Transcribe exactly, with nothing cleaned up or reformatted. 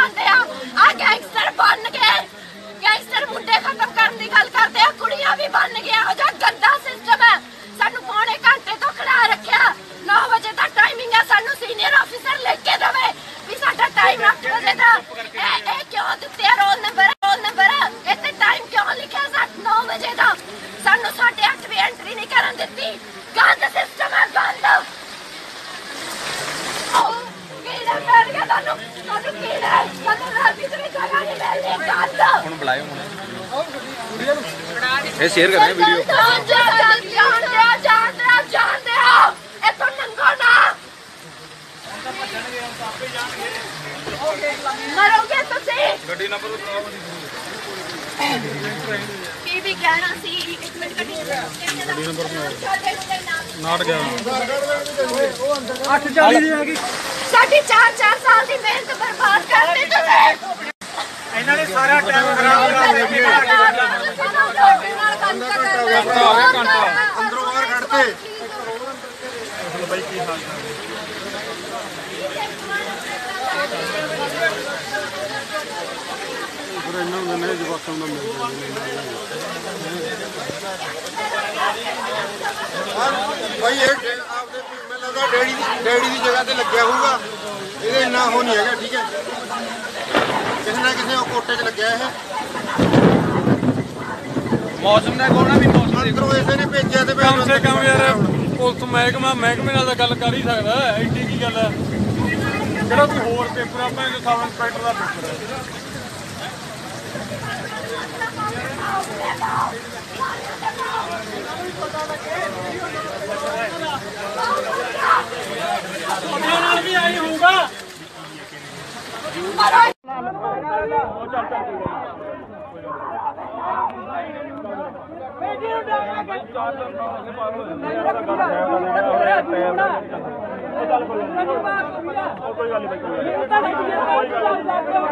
ਜਾਂਦੇ ਆ। ਆ ਗੈਂਗਸਟਰ ਬਣ ਗਏ, ਗੈਂਗਸਟਰ ਮੁੰਡੇ ਖਤਮ ਕਰਨ ਦੀ ਗੱਲ ਕਰਦੇ ਆ, ਕੁੜੀਆਂ ਵੀ ਬਣ ਗਈਆਂ। ਉਹ ਜਿਹਾ ਗੰਦਾ ਸਿਸਟਮ ਹੈ। ਸਾਨੂੰ ਪੌਣੇ ਘੰਟੇ ਤੋਂ ਖੜਾ ਰੱਖਿਆ। ਨੌ ਵਜੇ ਦਾ ਟਾਈਮਿੰਗ ਹੈ, ਸਾਨੂੰ ਸੀਨੀਅਰ ਆਫੀਸਰ ਲਿਖ ਕੇ ਦੇਵੇ ਵੀ ਸਾਡਾ ਟਾਈਮ ਅੱਠ ਵਜੇ ਦਾ। ਇਹ ਇਹ ਕਿਉਂ ਦਿੱਤੇ ਰੋਲ ਨੰਬਰ ਰੋਲ ਨੰਬਰ ਇੱਥੇ ਟਾਈਮ ਕਿਉਂ ਲਿਖਿਆ ਸਾਡਾ ਨੌ ਵਜੇ ਦਾ? ਸਾਨੂੰ ਸਾਢੇ ਅੱਠ ਵੀ ਐਂਟਰੀ ਨਹੀਂ ਕਰਨ ਦਿੱਤੀ। ਗੰਦ ਸਿਸਟਮ ਹੈ, ਗੰਦ। ਕੀੜਾ ਕਰ ਗਿਆ ਤੁਹਾਨੂੰ, ਤੁਹਾਨੂੰ ਕੀੜਾ ਸਾਨੂੰ ਰਾਤੀ ਤੇ ਜਗ੍ਹਾ ਨਹੀਂ ਮਿਲਦੀ। ਗੰਦ ਹੁਣ ਬੁਲਾਇਓ ਇਹ ਸ਼ੇਅਰ ਕਰ ਰਹੇ ਵੀਡੀਓ। ਜਾਣਦੇ ਆ ਜਾਣਦੇ ਆ ਜਾਣਦੇ ਆ ਇੱਥੋਂ ਨੰਗੋ ਨਾ ਮਰੋਗੇ ਤੁਸੀਂ। ਗੱਡੀ ਨੰਬਰ ਕੀ ਵੀ ਕਹਿਣਾ ਸੀ? ਇੱਕ ਮਿੰਟ ਗੱਡੀ ਨੰਬਰ ਨਾਟ ਗਿਆ ਅੱਠ ਚਾਲੀ ਦੀ ਆ ਗਈ। ਸਾਡੀ ਚਾਰ ਚਾਰ ਸਾਲ ਦੀ ਮਿਹਨਤ ਬਰਬਾਦ ਕਰਤੀ ਤੁਸੀਂ। ਇਹਨਾਂ ਨੇ ਸਾਰਾ ਟਾਈਮ ਖਰਾਬ ਕਰਾ ਦਿੱਤਾ। ਅੰਦਰੋਂ ਬਾਹਰ ਕੱਢਤੇ। ਬਾਈ ਕੀ ਹਾਲ ਹੈ? ਇਹਨਾਂ ਨੂੰ ਨਹੀਂ ਜਵਾਕਾਂ ਨੂੰ ਮਿਲ ਭਾਈ ਇਹ ਆਪਦੇ ਮੈਨੂੰ ਲੱਗਦਾ ਡੈਡੀ ਦੀ ਡੈਡੀ ਦੀ ਜਗ੍ਹਾ ਤੇ ਲੱਗਿਆ ਹੋਊਗਾ। ਇਹਦੇ ਇੰਨਾ ਉਹ ਨਹੀਂ ਹੈਗਾ। ਠੀਕ ਹੈ, ਕਿਸੇ ਨਾ ਕਿਸੇ ਕੋਟੇ 'ਚ ਲੱਗਿਆ ਇਹ। ਮੌਸਮ ਦਾ ਕੋਣਾ ਵੀ ਮੌਸਮ ਅੰਦਰੋਂ ਇਸੇ ਨੇ ਭੇਜਿਆ ਤੇ ਕਮ ਸੇ ਕਮ ਯਾਰ ਪੁਲਿਸ ਮਹਿਕਮਾ ਮਹਿਕਮੇ ਨਾਲ ਤਾਂ ਗੱਲ ਕਰ ਹੀ ਸਕਦਾ। ਐਡੀ ਕੀ ਗੱਲ ਹੈ? ਕਿਹੜਾ ਕੋਈ ਹੋਰ ਪੇਪਰ ਆ? ਭੈਣ ਸਬ ਇੰਸਪੈਕਟਰ ਦਾ ਪੇਪਰ ਹੈ। ਨਾਲ ਵੀ ਆਈ ਹੋਊਗਾ। ਕੋਈ ਗੱਲ ਨਹੀਂ।